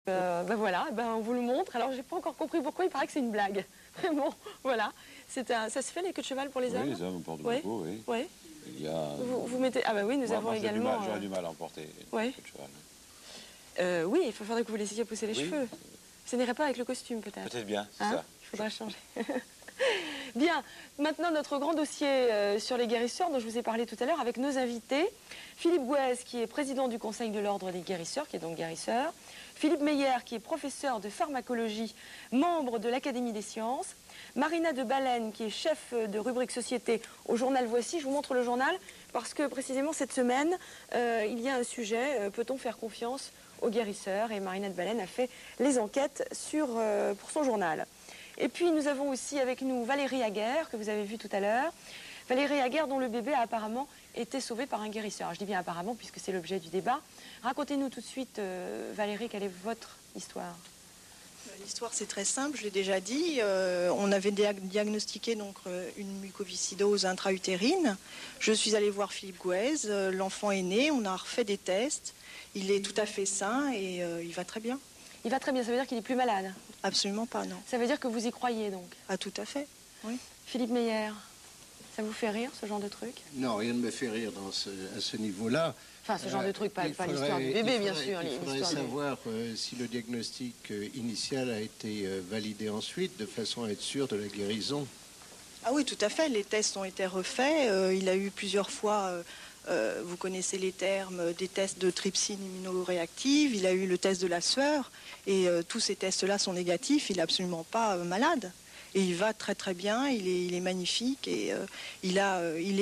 Ben voilà, ben on vous le montre. Alors j'ai pas encore compris pourquoi, il paraît que c'est une blague. Mais bon, voilà. Ça se fait les queues de cheval pour les hommes? Oui, les hommes portent de oui. beaucoup, oui. Oui. Il y a... Vous mettez... Ah bah oui, nous avons également... J'aurais du mal à emporter oui. une queue de cheval. Oui, il faudrait que vous laissiez pousser les cheveux. Ça n'irait pas avec le costume peut-être? Peut-être bien, c'est hein ça. Il faudra changer. Bien, maintenant notre grand dossier sur les guérisseurs dont je vous ai parlé tout à l'heure avec nos invités. Philippe Gouez qui est président du Conseil de l'Ordre des guérisseurs, qui est donc guérisseur. Philippe Meyer qui est professeur de pharmacologie, membre de l'Académie des sciences. Marina de Baleine qui est chef de rubrique société au journal Voici. Je vous montre le journal parce que précisément cette semaine, il y a un sujet, peut-on faire confiance aux guérisseurs? Et Marina de Baleine a fait les enquêtes pour son journal. Et puis nous avons aussi avec nous Valérie Aguerre, que vous avez vu tout à l'heure. Valérie Aguerre dont le bébé a apparemment été sauvé par un guérisseur. Je dis bien apparemment puisque c'est l'objet du débat. Racontez-nous tout de suite, Valérie, quelle est votre histoire? L'histoire c'est très simple, je l'ai déjà dit. On avait diagnostiqué donc une mucoviscidose intra-utérine. Je suis allée voir Philippe Gouez, l'enfant est né, on a refait des tests. Il est tout à fait sain et il va très bien. Il va très bien, ça veut dire qu'il est plus malade? Absolument pas, non. Ça veut dire que vous y croyez donc? Ah, tout à fait, oui. Philippe Meyer, ça vous fait rire ce genre de truc? Non, rien ne me fait rire à ce niveau-là. Enfin, ce genre de truc, pas l'histoire du bébé, bien sûr. Il faudrait savoir si le diagnostic initial a été validé ensuite, de façon à être sûr de la guérison. Ah oui, tout à fait, les tests ont été refaits. Il a eu plusieurs fois... vous connaissez les termes des tests de trypsine immunoréactive, il a eu le test de la sueur, et tous ces tests-là sont négatifs, il n'est absolument pas malade. Et il va très très bien, il est magnifique, et il a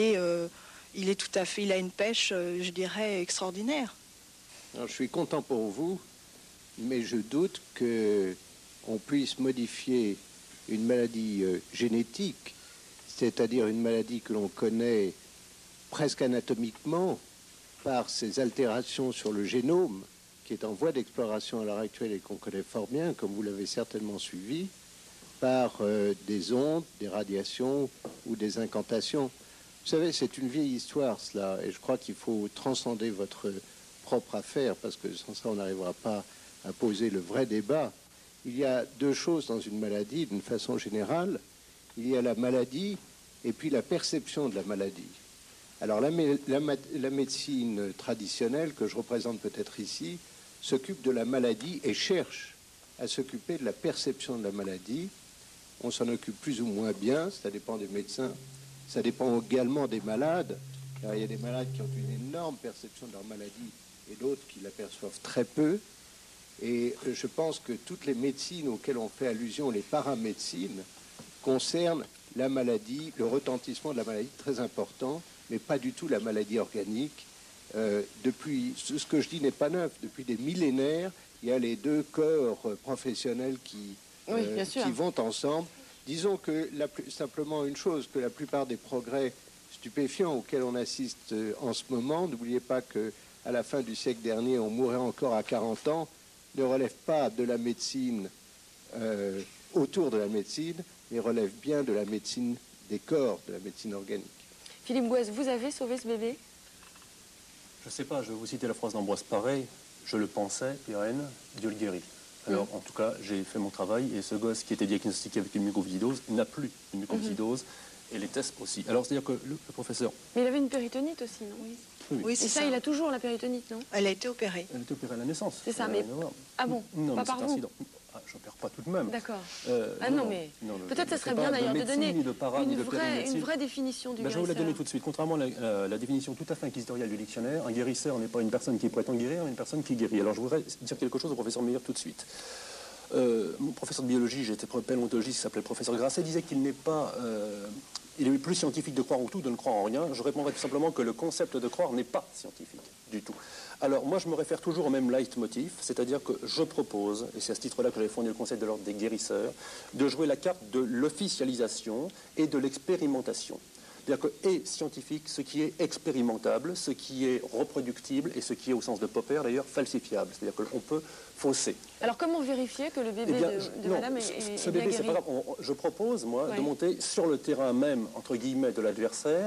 une pêche, je dirais, extraordinaire. Alors, je suis content pour vous, mais je doute qu'on puisse modifier une maladie génétique, c'est-à-dire une maladie que l'on connaît presque anatomiquement par ces altérations sur le génome qui est en voie d'exploration à l'heure actuelle et qu'on connaît fort bien, comme vous l'avez certainement suivi, par des ondes, des radiations ou des incantations. Vous savez, c'est une vieille histoire cela, et je crois qu'il faut transcender votre propre affaire, parce que sans ça on n'arrivera pas à poser le vrai débat. Il y a deux choses dans une maladie, d'une façon générale. Il y a la maladie et puis la perception de la maladie. Alors la médecine traditionnelle, que je représente peut-être ici, s'occupe de la maladie et cherche à s'occuper de la perception de la maladie. On s'en occupe plus ou moins bien, ça dépend des médecins, ça dépend également des malades. Alors, il y a des malades qui ont une énorme perception de leur maladie et d'autres qui l'aperçoivent très peu. Et je pense que toutes les médecines auxquelles on fait allusion, les paramédecines, concernent la maladie, le retentissement de la maladie très important, mais pas du tout la maladie organique. Ce que je dis n'est pas neuf. Depuis des millénaires, il y a les deux corps professionnels qui vont ensemble. Disons que simplement une chose, que la plupart des progrès stupéfiants auxquels on assiste en ce moment, n'oubliez pas qu'à la fin du siècle dernier, on mourait encore à 40 ans, ne relèvent pas de la médecine autour de la médecine, mais relèvent bien de la médecine des corps, de la médecine organique. Philippe Gouez, vous avez sauvé ce bébé? Je ne sais pas, je vais vous citer la phrase d'Ambroise Paré. Je le pensais, Irène, Dieu le guérit. Alors, en tout cas, j'ai fait mon travail et ce gosse qui était diagnostiqué avec une mucoviscidose n'a plus une mucoviscidose et les tests aussi. Alors, c'est-à-dire que le professeur... Mais il avait une péritonite aussi, non? Oui, et ça, il a toujours la péritonite, non? Elle a été opérée. Elle a été opérée à la naissance. C'est ça, mais... Ah bon? Non, pas par vous? Ah, je n'opère pas tout de même. D'accord. Mais peut-être ça serait bien d'ailleurs de donner une vraie définition du guérisseur. Je vais vous la donner tout de suite. Contrairement à la définition tout à fait inquisitoriale du dictionnaire, un guérisseur n'est pas une personne qui prétend guérir, mais une personne qui guérit. Alors je voudrais dire quelque chose au professeur Meyer tout de suite. Mon professeur de biologie, j'étais paléontologiste, qui s'appelait le professeur Grasset, disait qu'il n'est pas... il est plus scientifique de croire en tout, de ne croire en rien. Je répondrai tout simplement que le concept de croire n'est pas scientifique du tout. Alors, moi, je me réfère toujours au même leitmotiv, c'est-à-dire que je propose, et c'est à ce titre-là que j'avais fondé le Conseil de l'Ordre des guérisseurs, de jouer la carte de l'officialisation et de l'expérimentation. C'est-à-dire que est scientifique ce qui est expérimentable, ce qui est reproductible et ce qui est, au sens de Popper, d'ailleurs, falsifiable. C'est-à-dire qu'on peut fausser. Alors, comment vérifier que le bébé de madame est ce bébé, c'est pas grave. Je propose, moi, de monter sur le terrain même, entre guillemets, de l'adversaire,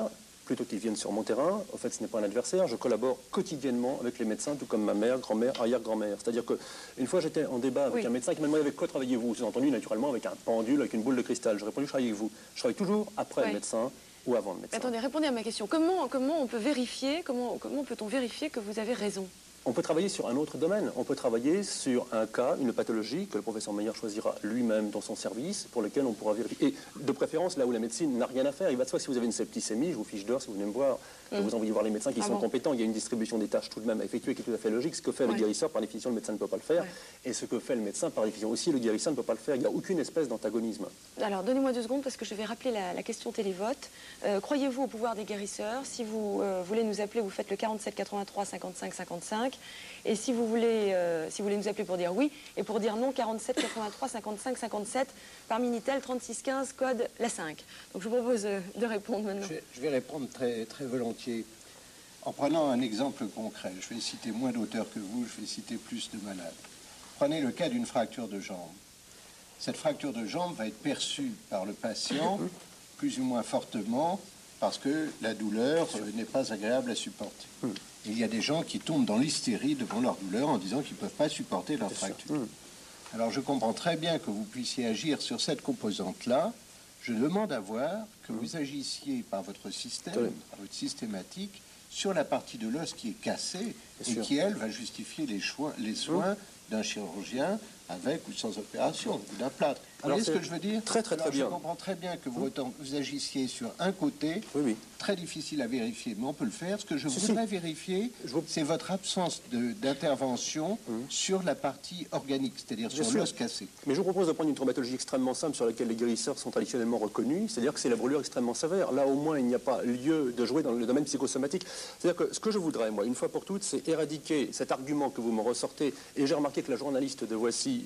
plutôt qu'ils viennent sur mon terrain. En fait, ce n'est pas un adversaire. Je collabore quotidiennement avec les médecins, tout comme ma mère, grand-mère, arrière-grand-mère. C'est-à-dire qu'une fois, j'étais en débat avec un médecin qui m'a demandé avec quoi travaillez-vous. Sous-entendu, naturellement, avec un pendule, avec une boule de cristal. J'ai répondu, je travaille avec vous. Je travaille toujours après le médecin ou avant le médecin. Attendez, répondez à ma question. Comment on peut vérifier, comment peut-on vérifier que vous avez raison? On peut travailler sur un autre domaine. On peut travailler sur un cas, une pathologie que le professeur Meyer choisira lui-même dans son service, pour lequel on pourra vérifier. Et de préférence, là où la médecine n'a rien à faire. Il va de soi, si vous avez une septicémie, je vous fiche d'heure si vous venez me voir, vous envoyez voir les médecins qui sont compétents. Il y a une distribution des tâches tout de même à effectuer qui est tout à fait logique. Ce que fait le guérisseur, par définition, le médecin ne peut pas le faire. Et ce que fait le médecin, par définition aussi, le guérisseur ne peut pas le faire. Il n'y a aucune espèce d'antagonisme. Alors, donnez-moi 2 secondes parce que je vais rappeler la question télévote. Croyez-vous au pouvoir des guérisseurs? Si vous voulez nous appeler, vous faites le 47 83 55 55. Et si vous voulez nous appeler pour dire oui, et pour dire non, 47 83 55 57, par Minitel 36 15, code la 5. Donc je vous propose de répondre maintenant. Je vais répondre très, très volontiers. En prenant un exemple concret, je vais citer moins d'auteurs que vous, je vais citer plus de malades. Prenez le cas d'une fracture de jambe. Cette fracture de jambe va être perçue par le patient plus ou moins fortement parce que la douleur n'est pas agréable à supporter. Et il y a des gens qui tombent dans l'hystérie devant leur douleur en disant qu'ils ne peuvent pas supporter leur fracture. Alors je comprends très bien que vous puissiez agir sur cette composante-là. Je demande à voir que vous agissiez par votre système, par votre systématique, sur la partie de l'os qui est cassée et qui, elle, va justifier les soins d'un chirurgien avec ou sans opération, ou d'un plâtre. Vous voyez ce que je veux dire? Très bien. Je comprends très bien que vous agissiez sur un côté, très difficile à vérifier, mais on peut le faire. Ce que je voudrais vérifier, c'est votre absence d'intervention sur la partie organique, c'est-à-dire sur l'os cassé. Mais je vous propose de prendre une traumatologie extrêmement simple sur laquelle les guérisseurs sont traditionnellement reconnus, c'est-à-dire que c'est la brûlure extrêmement sévère. Là, au moins, il n'y a pas lieu de jouer dans le domaine psychosomatique. C'est-à-dire que ce que je voudrais, moi, une fois pour toutes, c'est éradiquer cet argument que vous me ressortez. Et j'ai remarqué que la journaliste de Voici,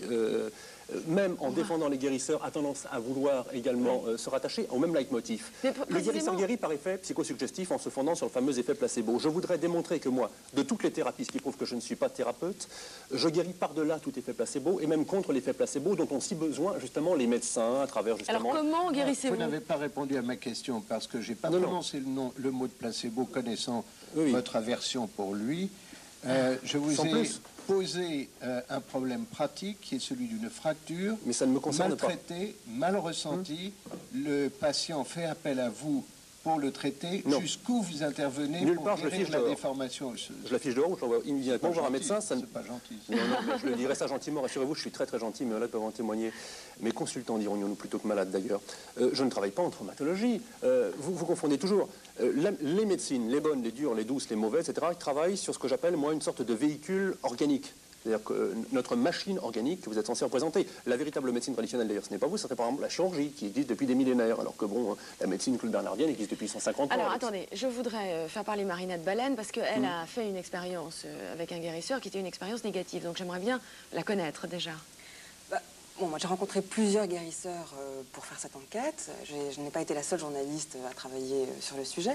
même en défendant les guérisseurs, a tendance à vouloir également se rattacher au même leitmotiv. Le guérisseur guérit par effet psychosuggestif en se fondant sur le fameux effet placebo. Je voudrais démontrer que moi, de toutes les thérapies, ce qui prouve que je ne suis pas thérapeute, je guéris par-delà tout effet placebo et même contre l'effet placebo dont ont si besoin justement les médecins à travers justement... Alors comment guérissez-vous? Vous n'avez pas répondu à ma question parce que je n'ai pas prononcé le mot de placebo connaissant votre aversion pour lui. Je vous ai posé un problème pratique qui est celui d'une fracture mal traitée, mal ressentie. Le patient fait appel à vous pour le traiter. Jusqu'où vous intervenez pour guérir la déformation osseuse? Je l'affiche dehors ou je l'envoie immédiatement voir un médecin. C'est pas gentil. Non, mais je le dirai ça gentiment, rassurez-vous, je suis très très gentil, mais là, ils peuvent en témoigner. Mes consultants diront-nous plutôt que malades d'ailleurs. Je ne travaille pas en traumatologie. Vous confondez toujours. Les médecines, les bonnes, les dures, les douces, les mauvaises, etc., ils travaillent sur ce que j'appelle, moi, une sorte de véhicule organique. C'est-à-dire que notre machine organique que vous êtes censé représenter, la véritable médecine traditionnelle d'ailleurs, ce n'est pas vous, ce serait par exemple la chirurgie qui existe depuis des millénaires, alors que bon, la médecine claude-bernardienne existe depuis 150 ans. Alors attendez, je voudrais faire parler Marina de Baleine parce qu'elle a fait une expérience avec un guérisseur qui était une expérience négative, donc j'aimerais bien la connaître déjà. Bon, moi j'ai rencontré plusieurs guérisseurs pour faire cette enquête. Je n'ai pas été la seule journaliste à travailler sur le sujet.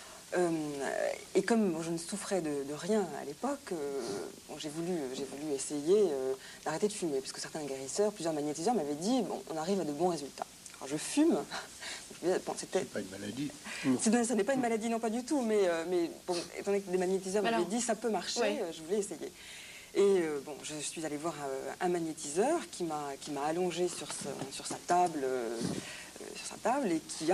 Et comme je ne souffrais de rien à l'époque, j'ai voulu essayer d'arrêter de fumer, puisque certains guérisseurs, plusieurs magnétiseurs m'avaient dit bon, on arrive à de bons résultats. Alors je fume. Bon, c'est pas une maladie. Ça n'est pas une maladie, non pas du tout, mais bon, étant donné que des magnétiseurs m'avaient dit ça peut marcher, je voulais essayer. Et bon, je suis allée voir un magnétiseur qui m'a allongé sur sa table. Et qui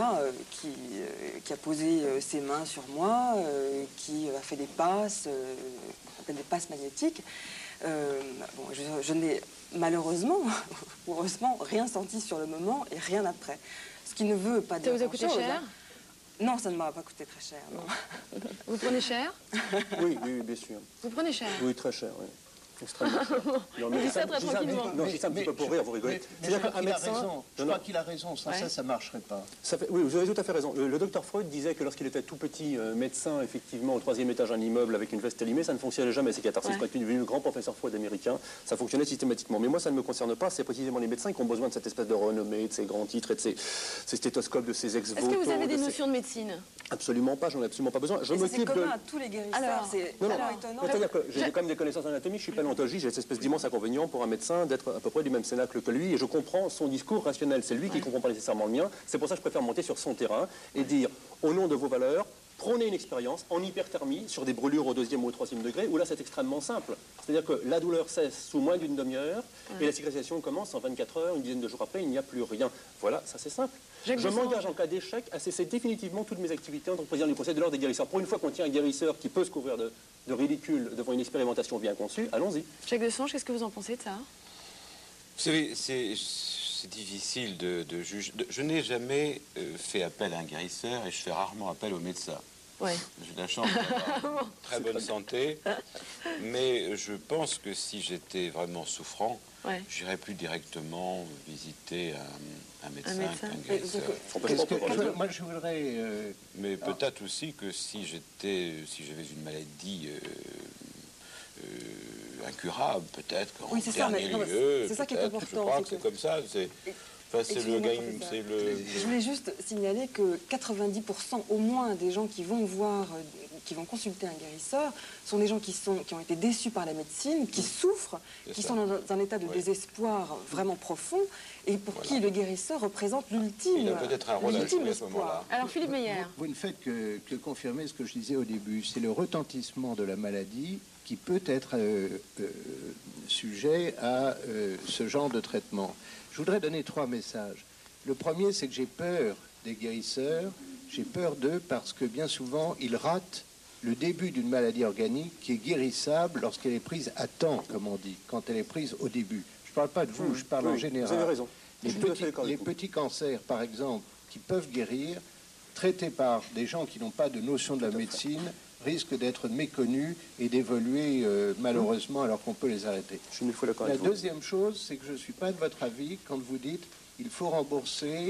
a posé ses mains sur moi, qui a fait des passes, qu'on appelle des passes magnétiques. Bon, je n'ai malheureusement, ou heureusement, rien senti sur le moment et rien après. Ce qui ne veut pas dire ça vous a coûté cher? Non, ça ne m'a pas coûté très cher, non. Vous prenez cher? Oui, bien sûr. Vous prenez cher? Oui, très cher, oui. Extrêmement cher. Non, mais ça très tranquillement. Non, je dis ça un petit peu pour rire, vous rigolez. C'est-à-dire qu'un médecin... Je crois qu'il a raison, ça ne marcherait pas. Oui, vous avez tout à fait raison. Le docteur Freud disait que lorsqu'il était tout petit médecin, effectivement, au 3e étage d'un immeuble avec une veste élimée, ça ne fonctionnait jamais, ces catharsis. Quand il est devenu le grand professeur Freud américain, ça fonctionnait systématiquement. Mais moi, ça ne me concerne pas, c'est précisément les médecins qui ont besoin de cette espèce de renommée, de ces grands titres et de ces stéthoscopes, de ces ex-voto. Est-ce que vous avez des notions de médecine? Absolument pas, j'en ai absolument pas besoin. C'est commun à tous les guérisseurs, c'est étonnant. C'est-à-dire que j'ai quand même des connaissances anatomiques, je suis paléontologiste, j'ai cette espèce d'immense inconvénient pour un médecin d'être à peu près du même cénacle que lui, et je comprends son discours rationnel. C'est lui qui ne comprend pas nécessairement le mien. C'est pour ça que je préfère monter sur son terrain et dire, au nom de vos valeurs, Prenez une expérience en hyperthermie sur des brûlures au 2e ou au 3e degré, où là c'est extrêmement simple. C'est-à-dire que la douleur cesse sous moins d'une demi-heure et la cicatrisation commence en 24 heures, une dizaine de jours après, il n'y a plus rien. Voilà, ça c'est simple. Je m'engage en cas d'échec à cesser définitivement toutes mes activités en tant que président du Conseil de l'Ordre des guérisseurs. Pour une fois qu'on tient un guérisseur qui peut se couvrir de ridicule devant une expérimentation bien conçue, allons-y. Jacques Desange, qu'est-ce que vous en pensez de ça? Vous savez, c'est difficile de juger. Je n'ai jamais fait appel à un guérisseur et je fais rarement appel au médecin. Ouais. J'ai la chance d'avoir une très bonne santé, mais je pense que si j'étais vraiment souffrant, j'irais plus directement visiter un médecin qu'un guérisseur. Moi, je voudrais... Mais peut-être aussi que si j'avais une maladie incurable, peut-être qu'en dernier lieu, c'est ça qui est important. Je crois que c'est comme ça. Je voulais juste signaler que 90% au moins des gens qui vont consulter un guérisseur sont des gens qui ont été déçus par la médecine, qui souffrent, qui sont dans un état de désespoir vraiment profond, et pour qui le guérisseur représente l'ultime. Il a peut-être un rôle à jouer à ce moment-là. Alors Philippe Meyer. Vous ne faites que confirmer ce que je disais au début. C'est le retentissement de la maladie qui peut être sujet à ce genre de traitement. Je voudrais donner 3 messages. Le premier, c'est que j'ai peur des guérisseurs. J'ai peur d'eux parce que bien souvent, ils ratent le début d'une maladie organique qui est guérissable lorsqu'elle est prise à temps, comme on dit, quand elle est prise au début. Je ne parle pas de vous, je parle en général. Vous avez raison. Les petits cancers, par exemple, qui peuvent guérir, traités par des gens qui n'ont pas de notion de la médecine, risquent d'être méconnus et d'évoluer malheureusement alors qu'on peut les arrêter. Je suis une fois d'accord La avec vous. deuxième chose, c'est que je ne suis pas de votre avis quand vous dites il faut rembourser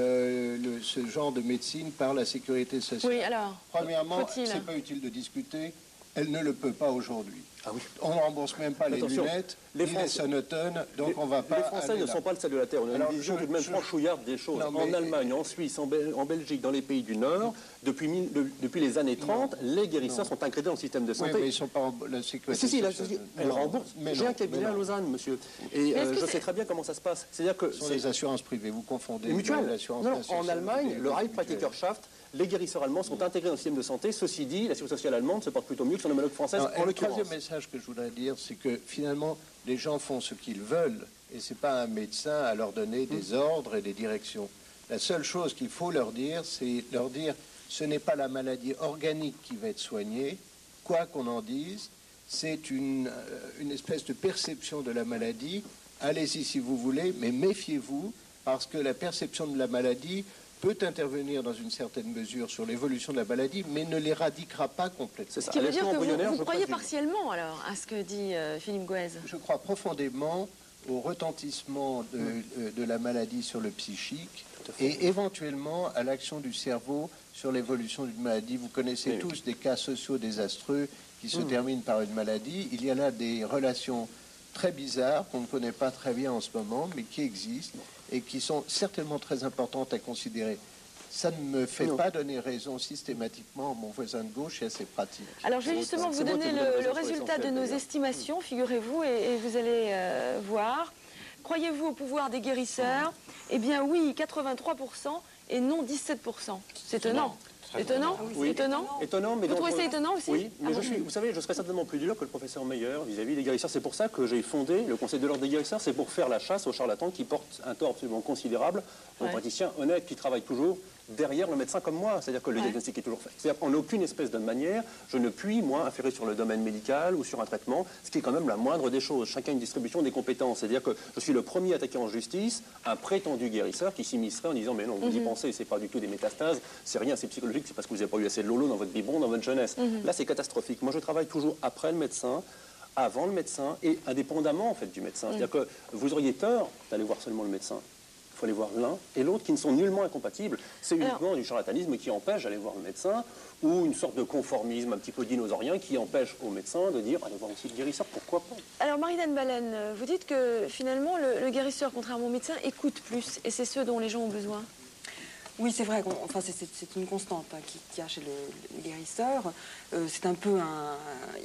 ce genre de médecine par la sécurité sociale. Oui, alors, premièrement, faut-il c'est pas utile de discuter, elle ne le peut pas aujourd'hui. Ah oui. On ne rembourse même pas Attention, les lunettes, les ni Français- les sonotones, donc on va pas... Les Français ne sont pas le sel de la terre. On a Alors, une vision tout de même franchouillarde des choses. Non, mais- En Allemagne, en Suisse, en Belgique, dans les pays du Nord, depuis les années 30, les guérisseurs sont incrédits dans le système de Oui, santé. mais ils ne sont pas la sécurité Si, sociale. elle rembourse. J'ai un cabinet à Lausanne, monsieur. Et je sais très bien comment ça se passe. C'est-à-dire que Ce sont les assurances privées, vous confondez les mutuelles. l'assurance Non, nationale en Allemagne, et le les Heilpraktikerschaft, les guérisseurs allemands sont intégrés dans le système de santé. Ceci dit, la sécurité sociale allemande se porte plutôt mieux que son homologue française, Non, en et le l'occurrence. troisième message que je voudrais dire, c'est que finalement, les gens font ce qu'ils veulent et ce n'est pas un médecin à leur donner des ordres et des directions. La seule chose qu'il faut leur dire, c'est leur dire ce n'est pas la maladie organique qui va être soignée, quoi qu'on en dise, c'est une espèce de perception de la maladie. Allez-y si vous voulez, mais méfiez-vous parce que la perception de la maladie peut intervenir dans une certaine mesure sur l'évolution de la maladie, mais ne l'éradiquera pas complètement. C'est ça. ce qui veut dire que embryonnaire, vous je croyez présume. partiellement alors à ce que dit Philippe Gouez. Je crois profondément au retentissement de la maladie sur le psychique et éventuellement à l'action du cerveau sur l'évolution d'une maladie. Vous connaissez tous des cas sociaux désastreux qui se terminent par une maladie. Il y a là des relations très bizarres qu'on ne connaît pas très bien en ce moment, mais qui existent et qui sont certainement très importantes à considérer. Ça ne me fait pas donner raison systématiquement à mon voisin de gauche et à ses pratiques. Alors je vais justement vous donner le résultat de nos estimations, figurez-vous, et vous allez voir. Croyez-vous au pouvoir des guérisseurs? Eh bien oui, 83% et non 17%. C'est étonnant. Étonnant, Oui. étonnant. Étonnant, mais Vous dans- trouvez ça étonnant aussi? Oui, mais Ah bon. vous savez, je serais certainement plus dur que le professeur Meyer vis-à-vis des guérisseurs. C'est pour ça que j'ai fondé le Conseil de l'Ordre des guérisseurs. C'est pour faire la chasse aux charlatans qui portent un tort absolument considérable aux praticiens honnêtes qui travaillent toujours derrière le médecin comme moi. C'est-à-dire que le diagnostic est toujours fait. C'est-à-dire qu'en aucune espèce de manière, je ne puis, moi, inférer sur le domaine médical ou sur un traitement, ce qui est quand même la moindre des choses. Chacun a une distribution des compétences. C'est-à-dire que je suis le premier attaqué en justice un prétendu guérisseur qui s'immiscerait en disant mais non, vous y pensez, c'est pas du tout des métastases, c'est rien, c'est psychologique, c'est parce que vous n'avez pas eu assez de lolo dans votre biberon, dans votre jeunesse. Là, c'est catastrophique. Moi, je travaille toujours après le médecin, avant le médecin et indépendamment en fait du médecin. C'est-à-dire que vous auriez tort d'aller voir seulement le médecin. Il faut aller voir l'un et l'autre qui ne sont nullement incompatibles. C'est uniquement du charlatanisme qui empêche d'aller voir le médecin ou une sorte de conformisme un petit peu dinosaurien qui empêche au médecin de dire allez voir aussi le guérisseur, pourquoi pas. Alors Marie-Dane Baleine, vous dites que finalement le guérisseur, contrairement au médecin, écoute plus et c'est ce dont les gens ont besoin. Oui, c'est vrai. Enfin, c'est une constante qu'il y a chez le guérisseur. C'est un peu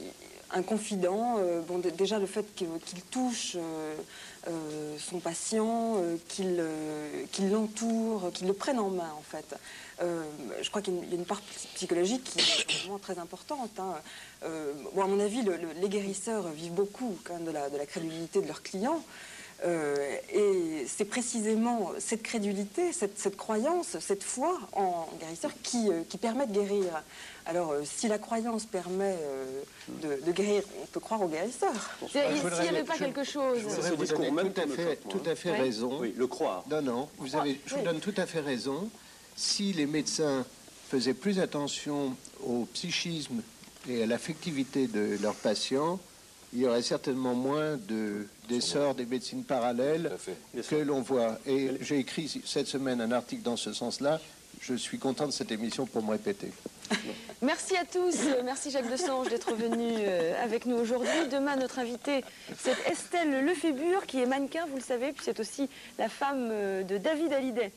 un confident. Bon, déjà le fait qu'il touche son patient, qu'il l'entoure, qu'il le prenne en main en fait. Je crois qu'il y a une part psychologique qui est vraiment très importante. Hein. Bon, à mon avis, les guérisseurs vivent beaucoup quand même de la crédulité de leurs clients. Et c'est précisément cette crédulité, cette croyance, cette foi en guérisseur qui permet de guérir. Alors, si la croyance permet de guérir, on peut croire au guérisseur. S'il n'y avait pas quelque chose... Vous avez tout à fait raison. Oui, le croire. Non, je vous donne tout à fait raison. Si les médecins faisaient plus attention au psychisme et à l'affectivité de leurs patients, il y aurait certainement moins d'essor des médecines parallèles que l'on voit. Et j'ai écrit cette semaine un article dans ce sens-là. Je suis content de cette émission pour me répéter. Merci à tous. Merci Jacques Desange d'être venu avec nous aujourd'hui. Demain, notre invitée, c'est Estelle Lefébure, qui est mannequin, vous le savez, puis c'est aussi la femme de David Hallyday.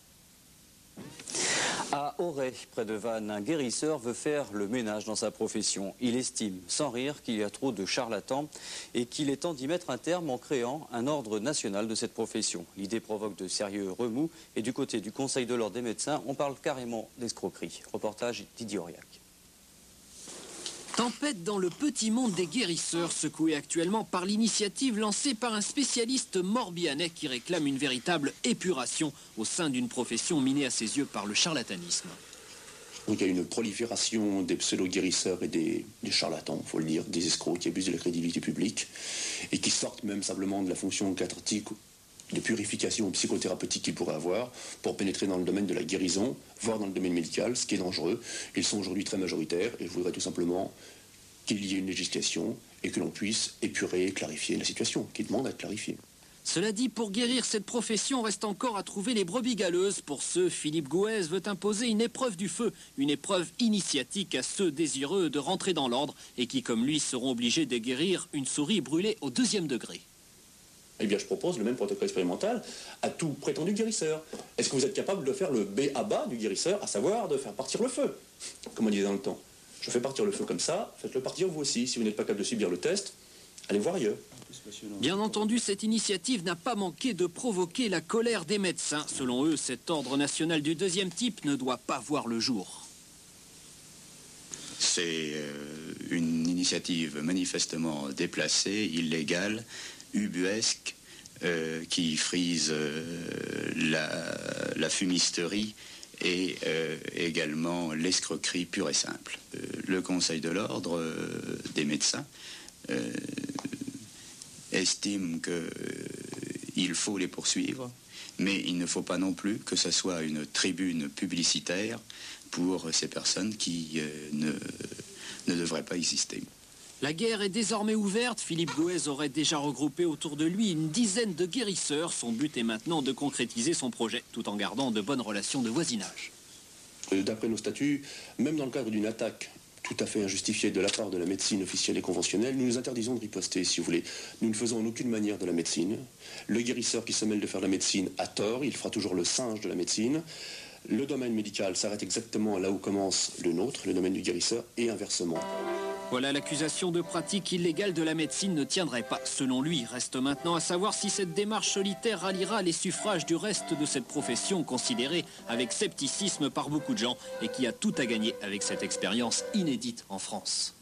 À Auray, près de Vannes, un guérisseur veut faire le ménage dans sa profession. Il estime, sans rire, qu'il y a trop de charlatans et qu'il est temps d'y mettre un terme en créant un ordre national de cette profession. L'idée provoque de sérieux remous et du côté du Conseil de l'ordre des médecins, on parle carrément d'escroquerie. Reportage Didier Auriac. Tempête dans le petit monde des guérisseurs, secoué actuellement par l'initiative lancée par un spécialiste morbihanais qui réclame une véritable épuration au sein d'une profession minée à ses yeux par le charlatanisme. Donc il y a une prolifération des pseudo-guérisseurs et des charlatans, il faut le dire, des escrocs qui abusent de la crédibilité publique et qui sortent même simplement de la fonction cathartique de purification psychothérapeutique qu'ils pourraient avoir pour pénétrer dans le domaine de la guérison, voire dans le domaine médical, ce qui est dangereux. Ils sont aujourd'hui très majoritaires et je voudrais tout simplement qu'il y ait une législation et que l'on puisse épurer et clarifier la situation, qui demande à être clarifiée. Cela dit, pour guérir cette profession, reste encore à trouver les brebis galeuses. Pour ce, Philippe Gouez veut imposer une épreuve du feu, une épreuve initiatique à ceux désireux de rentrer dans l'ordre et qui, comme lui, seront obligés de guérir une souris brûlée au 2e degré. Eh bien, je propose le même protocole expérimental à tout prétendu guérisseur. Est-ce que vous êtes capable de faire le B.A.B.A. du guérisseur, à savoir de faire partir le feu? Comme on disait dans le temps. Je fais partir le feu comme ça, faites-le partir vous aussi. Si vous n'êtes pas capable de subir le test, allez voir ailleurs. Bien entendu, cette initiative n'a pas manqué de provoquer la colère des médecins. Selon eux, cet ordre national du 2e type ne doit pas voir le jour. C'est une initiative manifestement déplacée, illégale, ubuesque, qui frise la fumisterie et également l'escroquerie pure et simple. Le Conseil de l'ordre des médecins estime qu'il faut les poursuivre, mais il ne faut pas non plus que ce soit une tribune publicitaire pour ces personnes qui ne devraient pas exister. La guerre est désormais ouverte. Philippe Gouez aurait déjà regroupé autour de lui une dizaine de guérisseurs. Son but est maintenant de concrétiser son projet, tout en gardant de bonnes relations de voisinage. D'après nos statuts, même dans le cadre d'une attaque tout à fait injustifiée de la part de la médecine officielle et conventionnelle, nous nous interdisons de riposter, si vous voulez. Nous ne faisons en aucune manière de la médecine. Le guérisseur qui se mêle de faire de la médecine a tort, il fera toujours le singe de la médecine. Le domaine médical s'arrête exactement là où commence le nôtre, le domaine du guérisseur, et inversement. Voilà, l'accusation de pratique illégale de la médecine ne tiendrait pas. Selon lui, reste maintenant à savoir si cette démarche solitaire ralliera les suffrages du reste de cette profession considérée avec scepticisme par beaucoup de gens et qui a tout à gagner avec cette expérience inédite en France.